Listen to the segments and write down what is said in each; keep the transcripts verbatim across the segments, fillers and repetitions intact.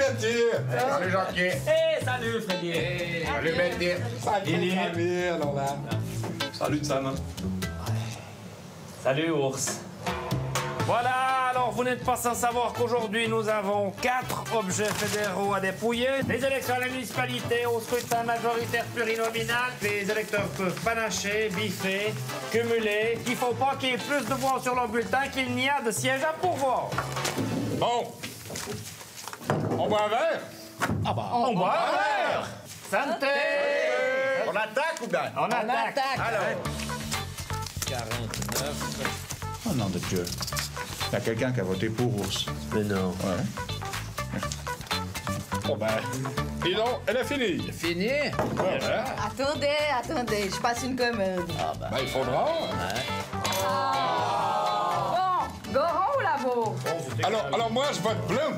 Betty! Salut Jean-Pierre! Hey, salut Freddy! Hey. Salut Betty! Salut Salut, alors là. Salut Sam. Salut Ours. Voilà, alors vous n'êtes pas sans savoir qu'aujourd'hui nous avons quatre objets fédéraux à dépouiller. Les élections à la municipalité au scrutin majoritaire plurinominal. Les électeurs peuvent panacher, biffer, cumuler. Il ne faut pas qu'il y ait plus de voix sur leur bulletin qu'il n'y a de sièges à pourvoir. Bon. On boit un verre? Ah bah, on, on boit un verre! Santé! On attaque ou bien? On attaque! On attaque. Alors. quarante-neuf. Oh nom de Dieu. Il y a quelqu'un qui a voté pour Ours. Mais non. Ouais. Bon ben, dis donc, elle a fini. Fini? Ouais, ouais. Attendez, attendez, je passe une commode. Ah bah. Ben, il faudra. Bon, Goron ou Labo? Alors, alors moi, je vote bleu.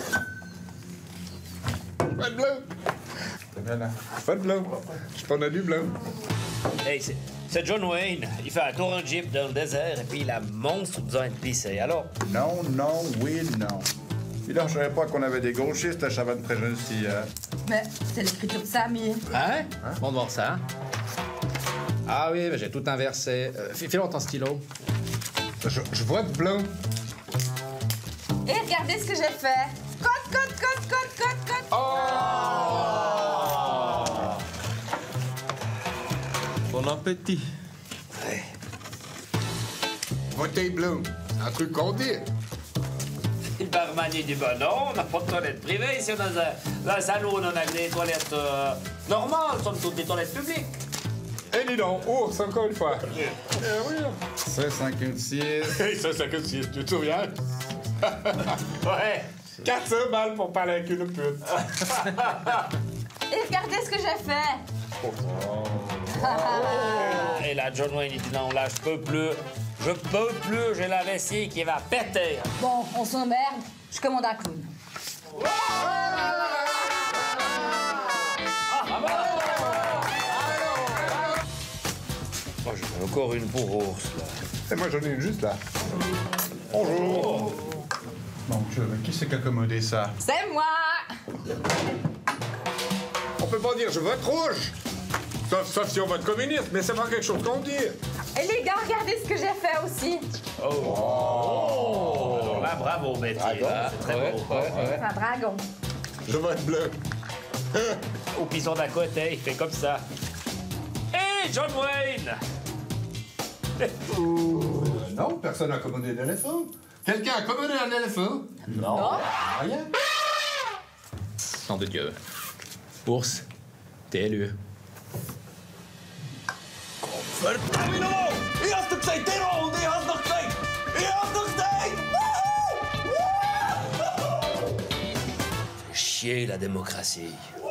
Je vote bleu. Voilà. Je vote bleu. Je prends du bleu. Hey, c'est- c'est John Wayne. Il fait un tour en jeep dans le désert et puis il a monstre besoin de pisser. Alors, Non, non, oui, non. Puis là, je savais pas qu'on avait des gauchistes à Chavannes-Préjeune-Sti. Hein? Mais c'est l'écriture de Samy. Hein? Bon de voir ça. Ah oui, ben j'ai tout inversé. Euh, File-moi ton stylo. Je, je vote bleu. Et regardez ce que j'ai fait. Code, code, code, code, code, code. Bon appétit. Votez bleu. C'est un truc qu'on dit. le barman il dit ben non, on n'a pas de toilette privée ici dans un, dans un salon, on a des toilettes euh, normales, ce sont toutes des toilettes publiques. Eh, dis donc, ours, encore une fois. Eh oui. C'est cinquante-six. Hey, ça, c'est que si tu te souviens. Ouais. quatre cents balles pour parler avec une pute. Et regardez ce que j'ai fait. Et là, John Wayne il dit non, là, je peux plus. Je peux plus, j'ai la vessie qui va péter. Bon, on s'emmerde. Je commande un clown. Oh, j'en ai encore une pour ours, là. Et moi, j'en ai une juste là. Bonjour. Mon Dieu, mais qui c'est qui a commandé ça? C'est moi. On peut pas dire je vote rouge. Sauf, sauf si on vote communiste, mais c'est pas quelque chose qu'on dit. Et les gars, regardez ce que j'ai fait aussi. Oh! Alors là, bravo, Betty. là, c'est très beau. C'est un dragon. Je vote bleu. Au pison d'à côté, il fait comme ça. Hé, John Wayne! Non, personne n'a commandé d'éléphant. Quelqu'un a commandé un éléphant? Non. Rien. Nom de Dieu. Ours, t'es élu. Termino! Eerste gezegd, Tero! Die had nog gezegd! Die had nog gezegd! Chier la démocratie.